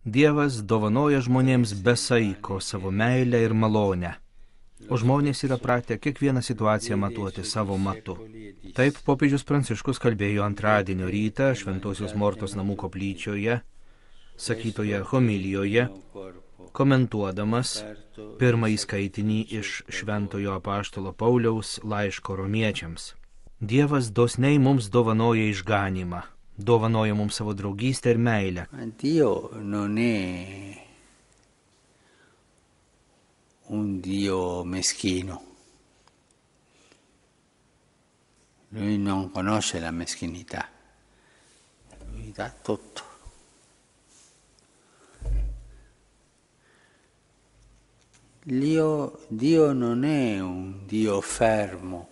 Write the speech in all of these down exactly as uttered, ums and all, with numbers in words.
Dievas dovanoja žmonėms be saiko savo meilę ir malonę, o žmonės yra pratę kiekvieną situaciją matuoti savo matu. Taip popiežius Pranciškus kalbėjo antradienio rytą Šventosios Mortos namų koplyčioje, sakytoje homilijoje, komentuodamas pirmąjį skaitinį iš Šventojo apaštalo Pauliaus laiško romiečiams. Dievas dosniai mums dovanoja išganymą, dovanoja mums savo draugystę ir meilę. Dio non è un Dio meschino. Lui non conosce la meschinità. Lui dà tutto. Dio, Dio non è un Dio fermo.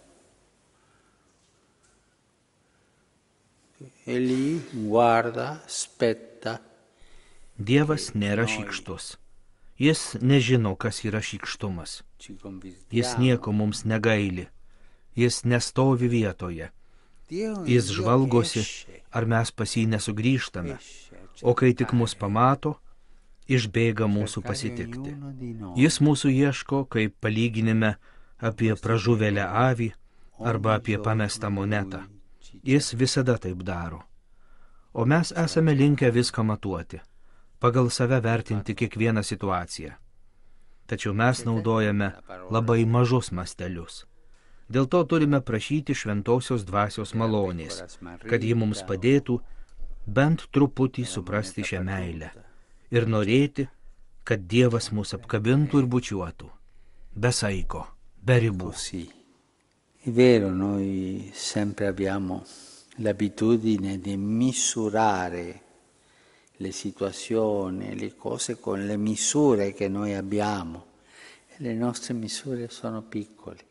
Egli guarda, aspetta. Dievas nėra šykštus. Jis nežino, kas yra šykštumas. Jis nieko mums negaili. Jis nestovi vietoje. Jis žvalgosi, ar mes pas jį nesugrįžtame. O kai tik mus pamato, išbėga mūsų pasitikti. Jis mūsų ieško, kaip palyginime apie pražuvėlę avį arba apie pamestą monetą. Jis visada taip daro. O mes esame linkę viską matuoti, pagal save vertinti kiekvieną situaciją. Tačiau mes naudojame labai mažus mastelius. Dėl to turime prašyti šventosios dvasios malonės, kad ji mums padėtų bent truputį suprasti šią meilę ir norėti, kad Dievas mus apkabintų ir bučiuotų, be saiko, be ribų. È vero, noi sempre abbiamo l'abitudine di misurare le situazioni, le cose con le misure che noi abbiamo e le nostre misure sono piccole.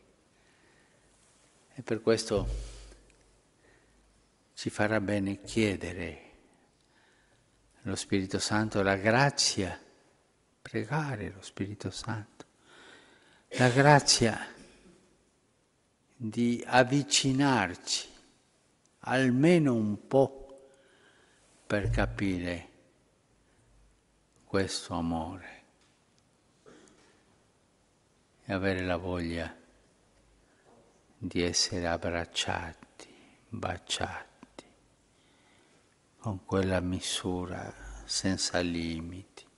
E per questo ci farà bene chiedere allo Spirito Santo la grazia, pregare lo Spirito Santo, la grazia di avvicinarci almeno un po' per capire questo amore e avere la voglia di essere abbracciati, baciati con quella misura senza limiti.